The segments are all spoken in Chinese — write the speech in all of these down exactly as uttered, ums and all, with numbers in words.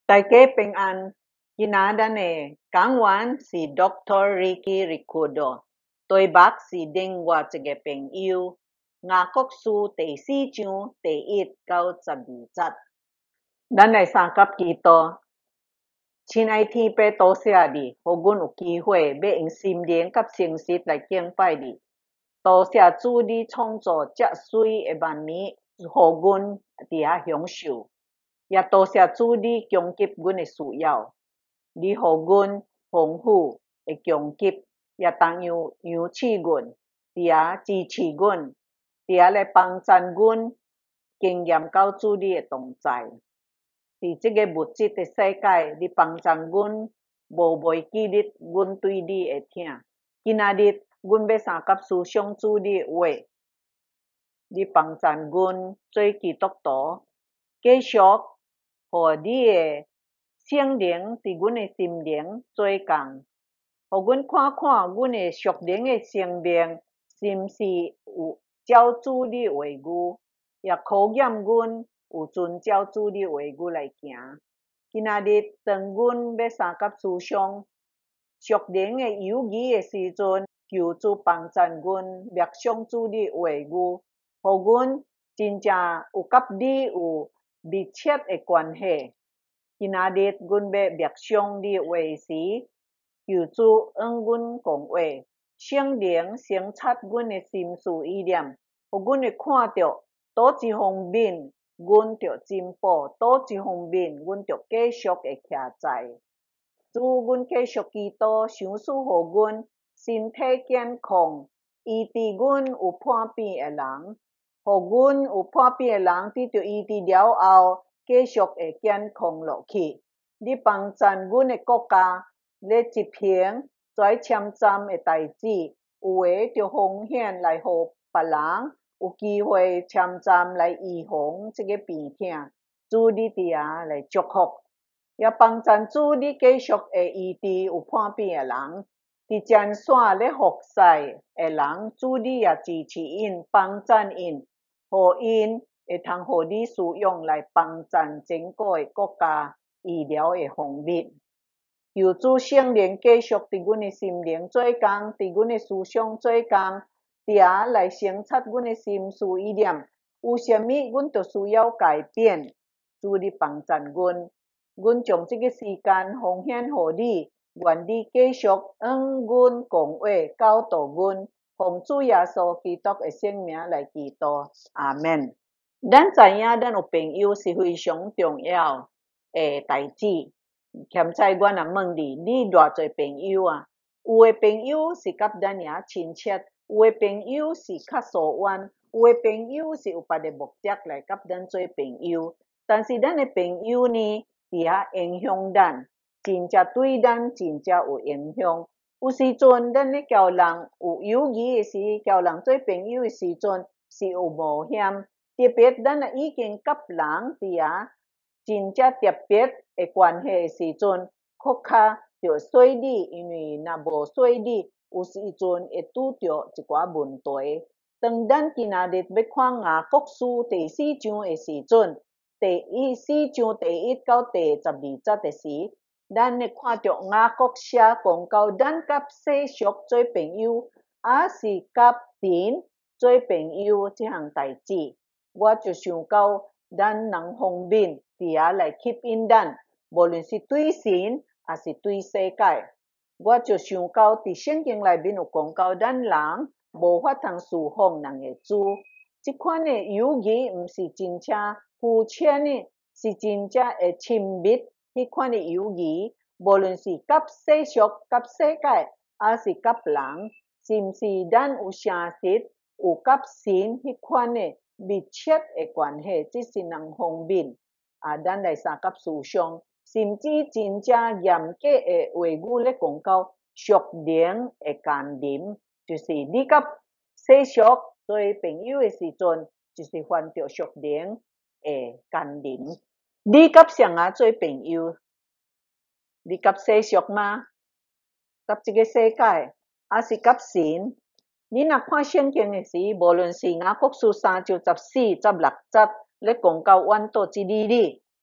大家平安，今仔咱的讲员是 Doctor Ricky Ricardo， 对目是另外一个朋友。雅各书第四章第一到十二节，咱来三甲祈祷。亲爱天父，多谢你，互阮有机会要用心灵甲诚实来敬拜你。多谢主，你创造遮水的万物，互阮伫遐享受。也多谢主，你供给阮的需要，你互阮丰富的供给，也同样养赐阮，伫遐支持阮，伫遐来帮助阮经验到主你的同在。伫即个物质的世界，你帮助阮，无忘记日阮对你的疼。今仔日，阮要三甲思想主你的话，你帮助阮做基督徒，继续互你的圣灵伫阮的心灵做工，互阮看看阮的属灵的生命是毋是有照主你的话语，也考验阮有遵照主你的话语来行。今仔日当阮要三甲思想属灵的友谊的时阵，求主帮助阮默想主你的话语，互阮真正有甲你有密切的关系。今仔日阮要默想你的话时，求主恩阮讲话，圣灵省察阮的心思意念，互阮会看到倒一方面阮着进步，倒一方面阮着继续会徛在。主，阮继续祈祷，想赐互阮身体健康，医治阮有破病的人，互阮有破病的人得到医治了后，继续会健康落去。你帮助阮的国家，咧疾病、跩签站的代志，有诶着风险来互别人有机会签站来预防即个病痛。主，你伫遐来祝福，也帮助主你继续会医治有破病的人，伫前线咧服侍的人，主你也支持因，帮助因，互因会通互你使用来帮助整个的国家医疗的方面。求主圣灵继续伫阮的心灵做工，伫阮的思想做工，伫遐来省察阮的心思意念，有啥物阮着需要改变。主你帮助阮，阮将即个时间奉献互你，愿你继续恩阮讲话，教导阮，奉主耶稣基督的圣名来祈祷，阿们。咱知影，咱有朋友是非常重要的代志。欠债阮也问你，你偌侪朋友啊？有的朋友是甲咱遐亲切，有的朋友是较疏远，有的朋友是有别的目的来甲咱做朋友。但是咱的朋友呢，伫遐影响咱，真正对咱真正有影响。有时阵咱咧交人有友谊的时，交人做朋友的时阵是有冒险，特别咱若已经甲人伫遐真正特别的关系的时阵，搁较着细腻，因为若无细腻，有时阵会拄着一寡问题。当咱今仔日要看雅各书第四章的时阵，第四章第一到第十二节的时，咱会看到雅各写讲到咱甲世俗做朋友，也是甲神做朋友这项代志。我就想到咱人方面伫遐来吸引咱，无论是对神还是对世界。我就想到伫圣经内面有讲到咱人无法通侍奉人的主，即款的友谊毋是真正肤浅的，是真正会亲密迄款的友谊。无论是甲世俗、甲世界，还是甲人，是毋是咱有诚实，有甲神迄款的密切的关系，这是人方面。啊，咱来三甲思想，甚至真正严格的话语咧讲到属灵的甘霖，就是你甲世俗做朋友的时阵，就是犯着属灵的甘霖。你甲谁啊做朋友？你甲世俗吗？甲这个世界，还是甲神？你若看圣经的时，无论是雅各书三章十四、十六节，咧讲到怨妒一哩哩，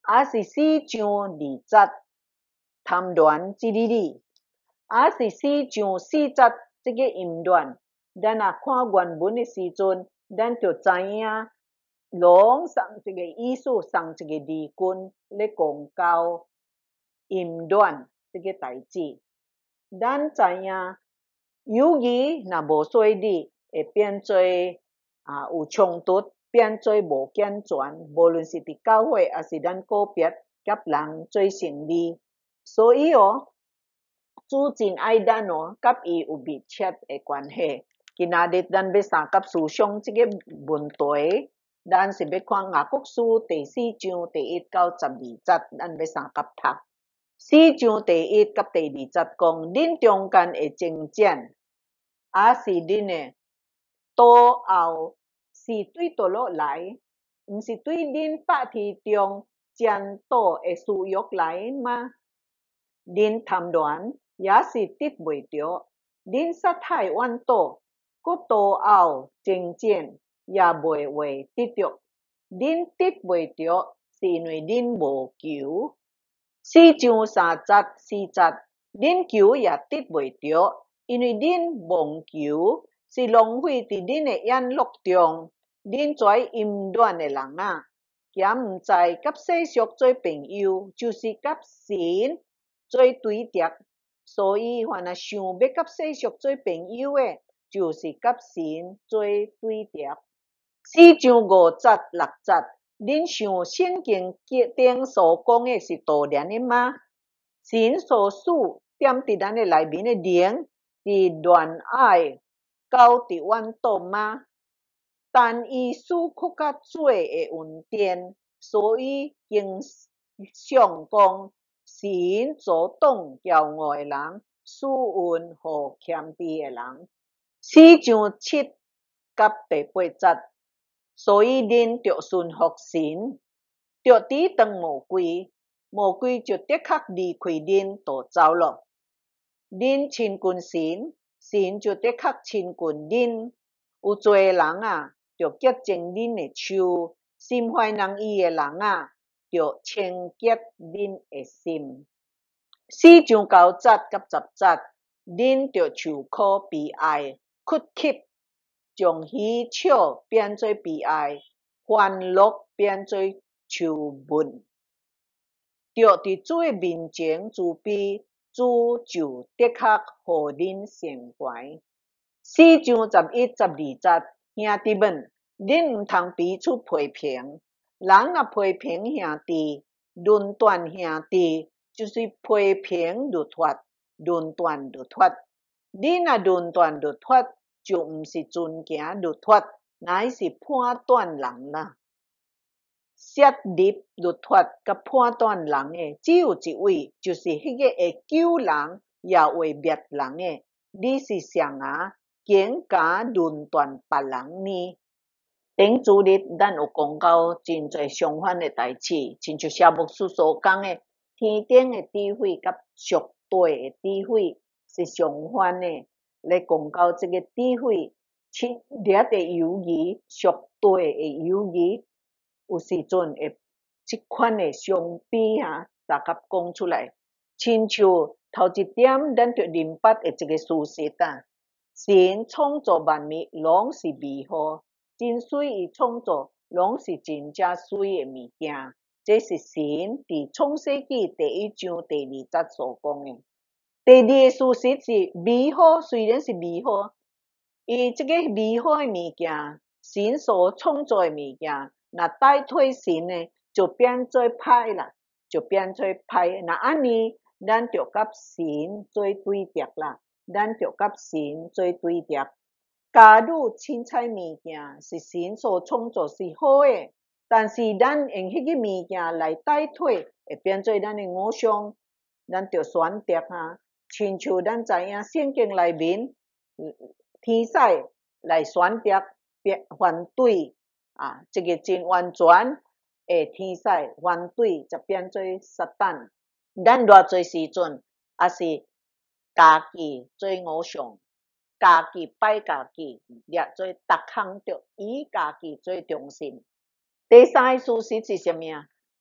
还是四章二节谈论这里里，还是四章四节这个音段，咱若看原文的时阵，咱就知影，拢送这个意思，送这个字根咧讲到音段这个代志。咱知影，由于若无说字，会变做啊有冲突，变做无健全，无论是伫教会，还是咱个别甲人做生意，所以哦，主真爱咱哦，甲伊有密切的关系。今仔日咱要相甲思想这个问题，咱是要看雅各书第四章第一到十二节，咱要相甲读。四章第一甲第二节讲，恁中间的争战，也是恁的倒后是对倒落来，毋是对恁百体中战斗的事欲来吗？恁贪恋也是得袂着，恁杀害怨妒，搁倒后争战也袂会得着，恁得袂着，是因为恁无求。四章三节四节，恁求也得袂着，因为恁妄求，是浪费伫恁的眼目中。恁跩淫乱的人啊，咸毋知甲世俗做朋友，就是甲神做对敌。所以，凡若想要甲世俗做朋友的，就是甲神做对敌。四章五节六节，恁想圣经顶所讲的是当然的吗？神所赐点伫咱的内面的灵，是恋爱到伫怨妒吗？但伊使搁较罪会稳定，所以经上讲，神阻挡骄傲的人，赐恩互谦卑的人。四章七甲第八节，所以恁着顺服神，着抵挡魔鬼，魔鬼就的确离开恁逃走咯。恁亲近神，神就的确亲近恁。有做的人啊，就洁净恁的手；心怀仁义的人啊，就清洁恁的心。四章九节甲十节，恁着受苦悲哀，哭泣，将喜笑变做悲哀，欢乐变做愁闷。着伫主的面前自卑，主就的确互恁成怀。四章十一、十二節，兄弟們，恁毋通彼此批評。人若批評兄弟，論斷兄弟，就是批評律法，論斷律法。恁若論斷律法，就毋是遵行律法，乃是判斷人啦。設立律法甲判斷人的，只有一位，就是迄個會救人也會滅人的。你是誰啊？竟敢論斷別人呢？頂主日咱有講到真濟相反的代志，親像謝牧師所講的，天頂的智慧甲屬地的智慧是相反的。咧講到這個智慧，深烈的猶豫，屬地的猶豫，有時陣會這款的相比啊，大家講出來，親像頭一點，咱就明白的這個事實啊。神創造萬物攏是美好，真水伊創造攏是真正水的物件。這是神佇創世記第一章第二節所講的。第二個事實是美好，雖然是美好，伊這個美好的物件，神所創造的物件，若代替神呢，就變做歹啦，就變做歹。那安尼，咱就甲神做對敵啦。咱就甲神做對敵。假如凊彩物件是神所創造是好的，但是咱用迄個物件來代替，會變做咱的偶像，咱就選擇啊。親像咱知影聖經內面，天使來選擇反對啊，這個真完全的天使反對，就變做撒旦。咱偌濟時陣，也是家己做偶像，家己拜家己，掠做逐項着以家己做中心。第三個事實是啥物啊？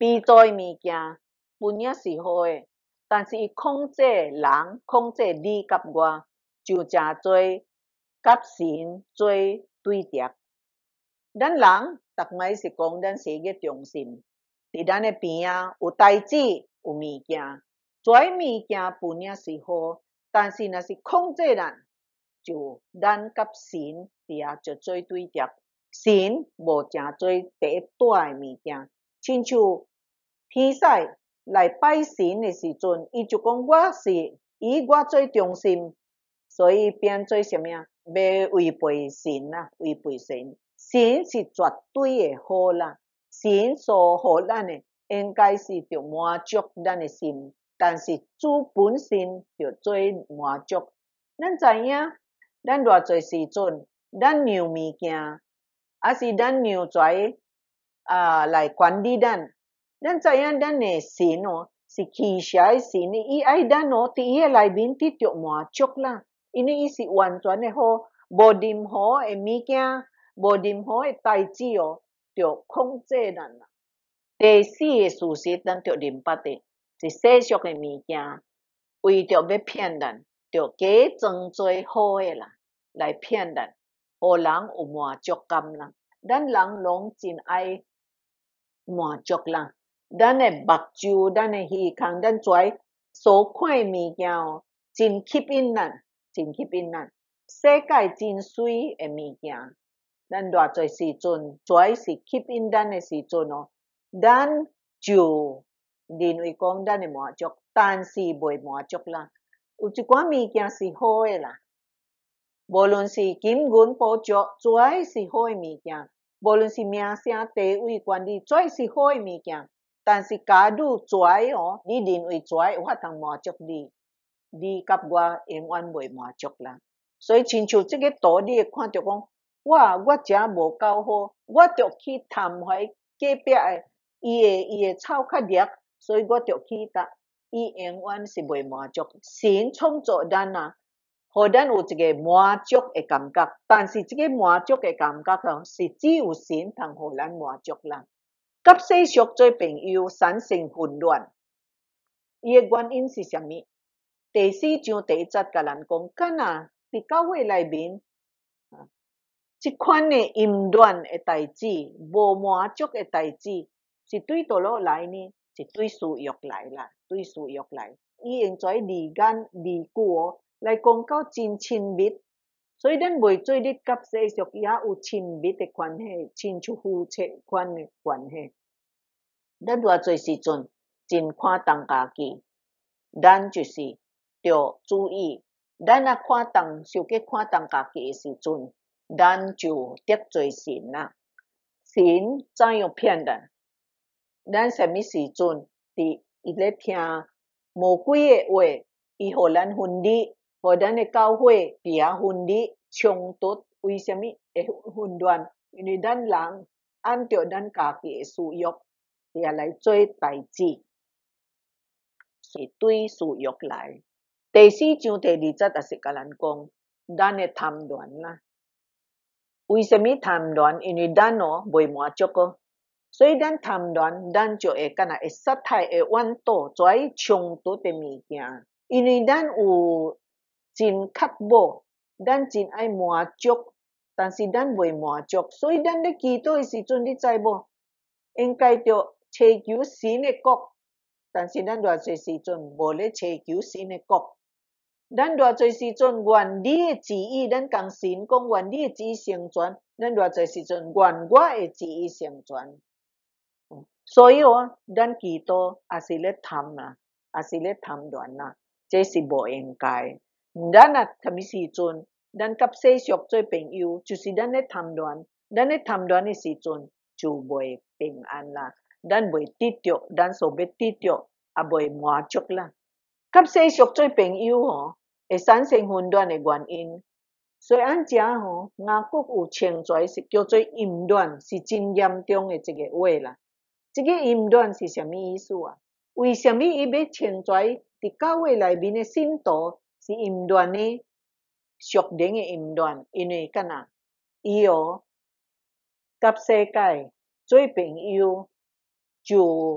比做的物件本也是好的，但是伊控制人，控制你甲我，就真做甲神做对立。咱人逐摆是讲咱是个中心，伫咱的边仔有代志有物件，遮物件本也是好，但是若是控制咱，就咱甲神伫遐就做对立。神无正做第一大的物件，亲像天使来拜神的时阵，伊就讲我是以我做中心，所以变做什么啊？要违背神啦，违背神。神是绝对的好啦，神所互咱的应该是着满足咱的心，但是主本身着做满足。咱知影，咱偌侪时阵，咱让物件，还是咱让跩啊来管理咱。咱知影咱的神哦，是奇邪的神，伊爱咱哦，伫伊的内面得着满足啦，因为伊是完全的好，无任何的物件。无任何的代志哦，着控制咱啦。第四个事实，咱着明白的，是世俗的物件，为着要骗咱，着假装做好的啦，来骗咱，互人有满足感啦。咱人拢真爱满足啦，咱的目睭，咱的耳孔，咱跩所看的物件哦，真吸引咱，真吸引咱。世界真水的物件。咱偌侪时阵，跩是吸引咱的时阵哦，咱就认为讲咱会满足，但是袂满足啦。有一寡物件是好的啦，无论是金银宝石，跩是好的物件；无论是名声、地位、权力，跩是好的物件。但是假如跩哦，你认为跩有法通满足你，你甲我永远袂满足啦。所以亲像这个图，你会看到讲。哇！我食无够好，我着去探怀隔壁的，伊的伊的草较绿，所以我着去搭。伊永远是袂满足。神创造咱啊，互咱有一个满足的感觉，但是这个满足的感觉哦，是只有神通互咱满足啦。甲世俗做朋友，产生混乱，伊的原因是啥物？第四章第一节甲咱讲，敢若伫教会内面。即款的淫乱的代志，无满足的代志，是对倒落来呢？是对私欲来啦，对私欲来。伊用跩字眼字句哦，来讲到真亲密，所以咱袂做你甲世俗也有亲密的关系，亲像夫妻款的关系。咱偌侪时阵真看重家己，咱就是着注意，咱若看重，想计看重家己的时阵。咱就得罪神啦，神怎样骗咱？咱什么时阵伫伊咧听魔鬼的话，伊互咱分离，互咱的教会伫遐分离冲突，为什么会混乱？因为咱人按照咱家己的私欲，伫遐来做代志，是对私欲来。第四章第二节也是甲咱讲，咱的贪恋啦。为什么贪恋？因为咱哦袂满足哦，所以咱贪恋，咱就会敢若会杀害、会怨妒，跩冲突的物件。因为咱有真渴望，咱真爱满足，但是咱袂满足，所以咱咧祈祷的时阵，你知无？应该着祈求神的国，但是咱偌侪时阵无咧祈求神的国。咱偌侪时阵愿你的旨意，咱共神讲愿你的旨意成全，咱偌侪时阵愿我的旨意成全。所以哦，咱祈祷也是咧贪啦，也是咧贪恋啦，这是无应该。咱啊，什么时阵，咱甲世俗做朋友，就是咱咧贪恋，咱咧贪恋的时阵就袂平安啦，咱袂得着咱所要得着，也袂满足啦。甲世俗做朋友哦。会产生混乱的原因，所以按遮吼，外国有称跩是叫做淫乱，是真严重的一个话啦。这个淫乱是什么意思啊？为什么伊要称跩伫教会内面的信徒是淫乱呢？属灵的淫乱，因为干呐？伊哦，甲世界做朋友，就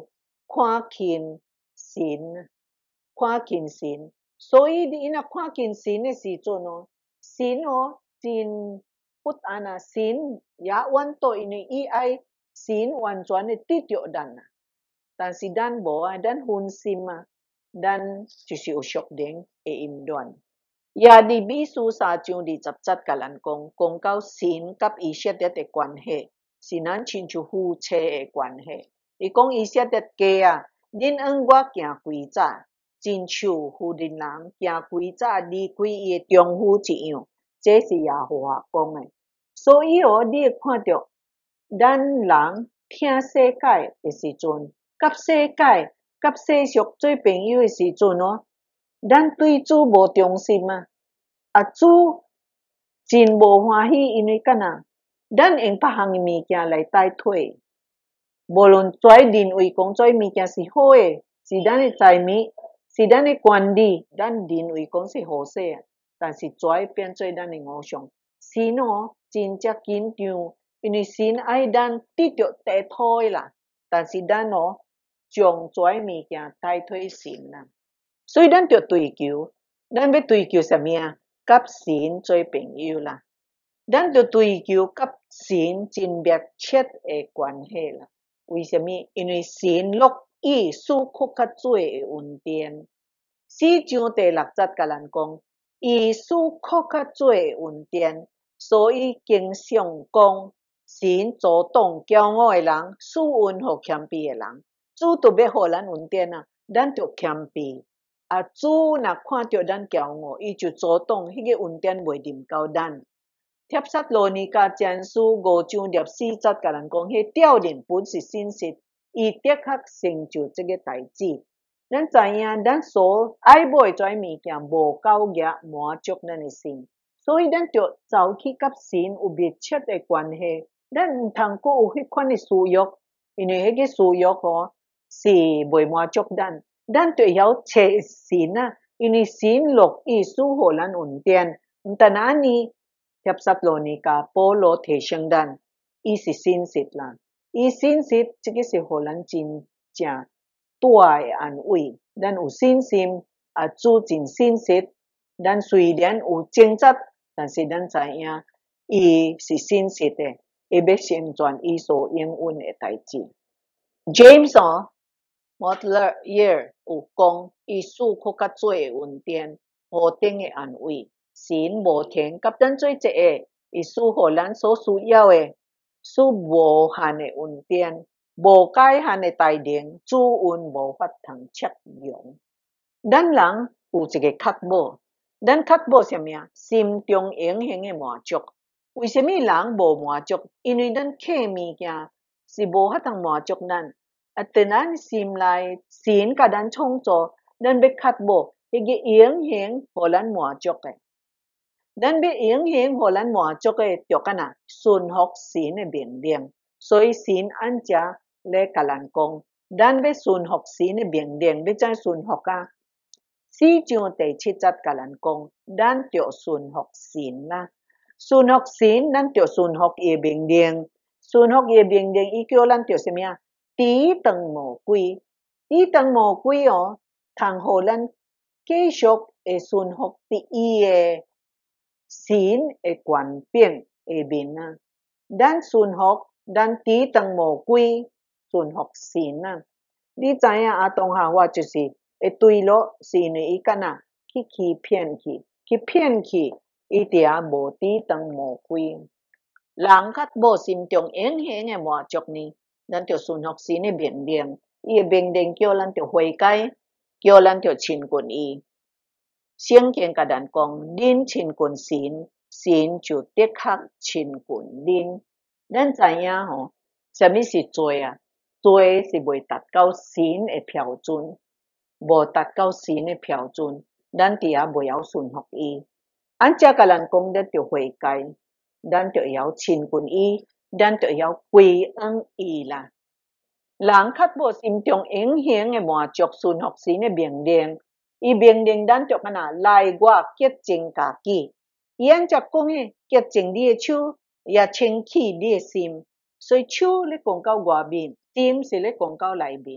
看见神，看见神。所以你若看见神的时阵哦，神哦真不安啊，神也愿到因为伊爱神完全的得着咱啊。但是咱无啊，咱分心啊，咱就是有属灵的淫乱。也伫米书三章二十节甲咱讲，讲到神甲以色列的关系，是咱亲像夫妻的关系。伊讲以色列家啊，恁往我行规则，亲像妇人人行规则离开伊的丈夫一样，这是耶和华讲的。所以哦，你会看到咱人听世界的时阵，甲世界、甲世俗做朋友的时阵哦，咱对主无忠心啊！啊，主真无欢喜，因为干哪？咱用别项的物件来代替，无论跩认为讲跩物件是好诶，是咱的财物，是咱的管理，咱认为讲是好势啊，但是跩变做咱的偶像。神哦，真正紧张，因为神爱咱得着地土的啦，但是咱哦，将跩物件代替神啦，所以咱着追求，咱要追求什么啊？甲神做朋友啦，咱着追求甲神真密切的关系啦。为什么？因为神乐意赐搁较多的恩典。四章第六节甲咱讲，伊赐搁较多的恩典，所以经常讲，神阻挡骄傲的人，赐恩互谦卑的人。主特别互咱恩典啊，咱着谦卑。啊，主若看到咱骄傲，伊就阻挡迄个恩典袂临到咱。帖撒罗尼迦前书五章廿四节甲咱讲，迄吊人本是信实，伊的确成就这个代志。咱知影，咱所爱买跩物件无够额满足咱的心，所以咱着走去甲神有密切的关系。咱毋通阁有迄款的私欲，因为迄个私欲哦是袂满足咱。咱就晓找神啊，因为神乐意赐互咱恩典。毋但安尼，帖撒罗尼迦保罗提醒咱，伊是信实啦，伊信实，这个是互咱真正大的安慰。咱有信心，啊，主真信实。咱虽然有挣扎，但是咱知影，伊是信实的，会要成全伊所应允的代志。James 哦。Modeler Year 有讲，伊赐搁较多的恩典，何等的安慰！神无停甲咱做一个，伊赐互咱所需要的，赐无限的恩典，无界限的大能，主恩无法通测量。咱人有一个确保，咱确保什么啊？心中永恒的满足。为什么人无满足？因为咱客物件是无法通满足咱。啊，在咱心内，神甲咱创造，咱要确保迄个永恒互咱满足的。咱要永恒互咱满足的，着干哪？顺服神的命令。所以神按这咧甲咱讲，咱要顺服神的命令，要怎顺服啊？四章第七节甲咱讲，咱着顺服神啦。顺服神，咱着顺服伊的命令。顺服伊的命令，伊叫咱着什么啊？抵挡魔鬼，抵挡魔鬼哦，通互咱继续会顺服伫伊的神的权柄下面啊。咱顺服，咱抵挡魔鬼，顺服神啊。你知影阿当夏娃就是会坠落，是因为伊干哪去欺骗去，去骗去，伊伫遐无抵挡魔鬼。人较无心中永恒的满足呢？咱着顺服神的命令，伊的命令叫咱着悔改，叫咱着亲近伊。圣经甲咱讲，恁亲近神，神就的确亲近恁。咱知影吼，什么是罪啊？罪是未达到神的标准，无达到神的标准，咱伫遐袂晓顺服伊。按遮甲咱讲，咱着悔改，咱着会晓亲近伊。咱就要归恩伊啦。人较无心中永恒的满足，顺服神的命令，伊命令咱着干哪来我洁净家己。伊按则讲诶，洁净你的手，也清气你的心。所以手咧讲到外面，心是咧讲到内面。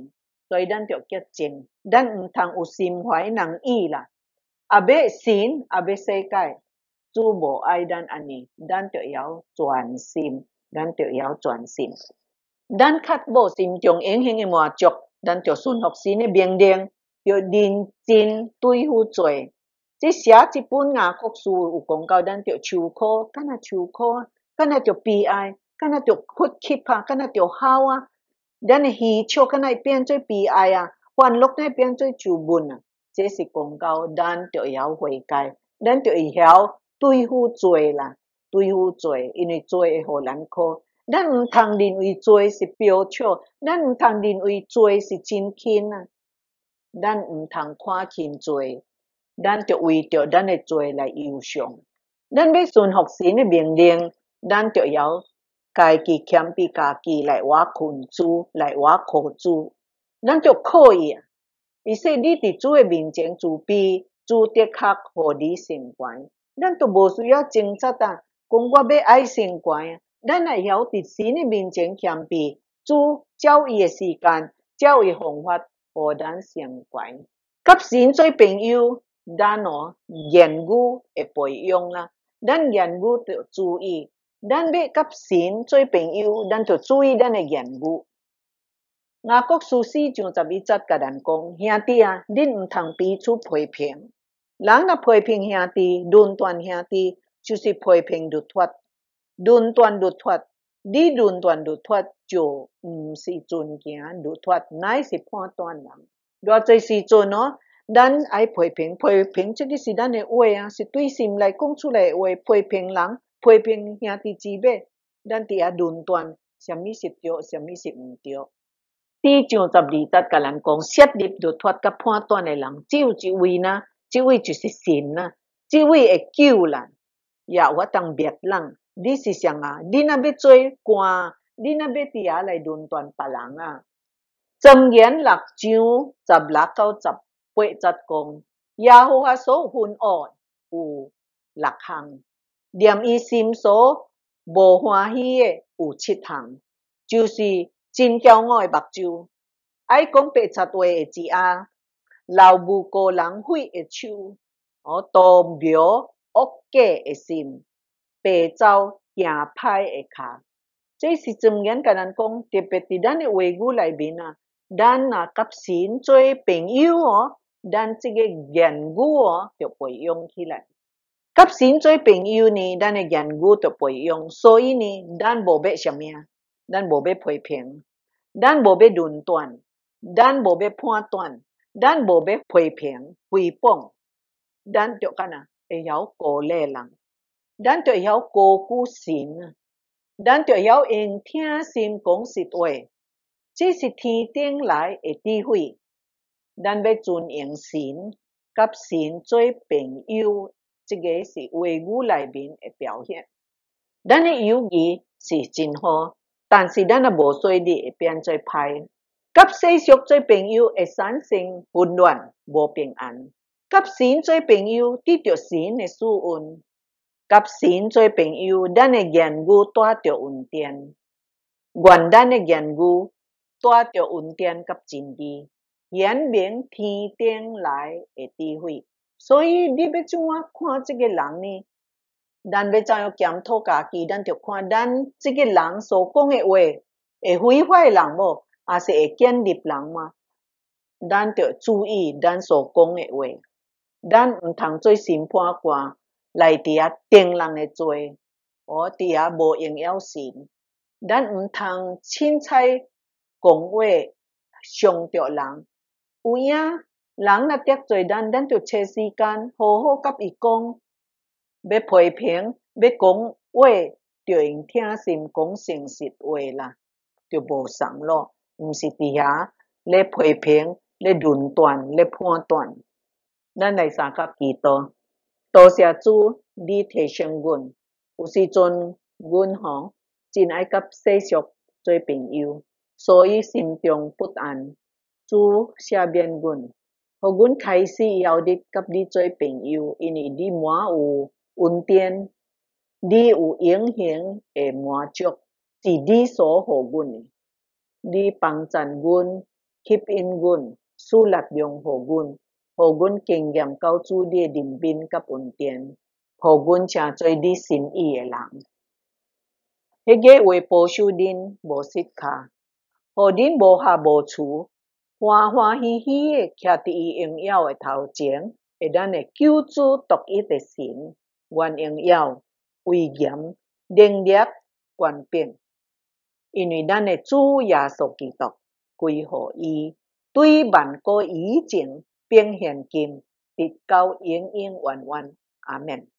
所以咱着洁净，咱毋通有心怀人意啦。啊要神，啊要世界，主无爱咱安尼，咱着要专心，咱着要专心。咱较无心中永恒的满足，咱着顺服神的命令，要认真对付罪。这写这本雅各书有讲到，咱着受苦，敢若受苦啊，敢若着悲哀，敢若着哭泣啊，敢若着哭啊。咱的喜笑敢若会变做悲哀啊，欢乐会变做愁闷啊。这是讲到咱着要悔改，咱着会晓对付罪啦，对付罪，因为罪会互咱苦。咱毋通认为罪是标错，咱毋通认为罪是真轻啊，咱毋通看轻罪，咱着为着咱的罪来忧伤。咱要顺服神的命令，咱着要家己谦卑家己来我困主，来我靠主，咱就靠伊啊。伊说你伫主的面前自卑，主的确互你升悬，咱都无需要挣扎啊，讲我要爱升悬啊。咱会晓伫神的面前谦卑，主照伊的时间，照伊方法，互咱升悬。甲神做朋友，咱哦言语会培养啦，咱言语着注意。咱要甲神做朋友，咱着注意咱的言语。雅各书四章十一节甲咱讲，兄弟啊，恁毋通彼此批评。人若批评兄弟，论断兄弟，就是批评律法。论断律法，你论断律法就毋是遵行律法，乃是判断人。偌侪时阵哦，咱爱批评，批评这个是咱的话啊，是对心来讲出来的话，批评人。批评兄弟姊妹，咱伫遐论断，什么是对，什么是毋对。四章十二节甲咱讲，设立律法甲判断的人只有一位呢，这位就是神啊，这位会救人，也有法当灭人。你是谁啊？你若要做官，你若要伫遐来论断别人啊？箴言六章十六到十八节讲，耶和华所有分恶有六项。念伊心所无欢喜的有七项，就是真骄傲的目睭，爱讲白贼话的舌仔，流无辜人血的手，哦，图描恶假的心，白走行歹的骹。这是箴言甲咱讲，特别伫咱的话语内面啊，咱若甲神做朋友哦，咱这个言语哦，就培养起来。甲神做朋友呢，咱的言语就培养，所以呢，咱无要什么？咱无要批评，咱无要论断，咱无要判断，咱无要批评、诽谤，咱就干呐会晓鼓励人，咱就会晓高举神啊，咱就会晓用听心讲实话，这是天顶来的智慧。咱要尊敬神，甲神做朋友。这个是话语内面的表现。咱的友谊是真好，但是咱若无水力会变做歹。甲世俗做朋友会产生混乱、无平安。甲神做朋友得到神的赐恩。甲神做朋友，咱的言语带着稳定。愿咱的言语带着稳定甲真理，显明天顶来的智慧。所以你要怎样看这个人呢？咱要怎样检讨家己？咱就看咱这个人所讲的话，会毁坏人无？还是会建立人吗？咱就注意咱所讲的话，咱毋通做审判官来伫遐定人的罪，哦，伫遐无荣耀神。咱毋通凊彩讲话伤着人，有影。人若得罪咱，咱就找时间好好甲伊讲。要批评，要讲话，就用听心讲诚实话啦，就无送咯。毋是伫遐咧批评、咧论断、咧判断。咱来三甲祈祷，多谢主，你提醒阮，有时阵阮吼真爱甲世俗做朋友，所以心中不安。主赦免阮。互阮开始以后日甲你做朋友，因为你满有恩典，你有永恒的满足，是你所互阮的。你帮助阮吸引阮，使力量互阮，互阮经验到主你的怜悯甲恩典，互阮成做你心意的人。迄个话保守恁无失卡，互恁无下无厝，欢欢喜喜的徛伫伊荣耀的头前，会咱的救主独一的神，愿荣耀、威严、能力、权柄，因为咱的主耶稣基督归互伊，对万国以前，并现今，直到永永远远。阿们。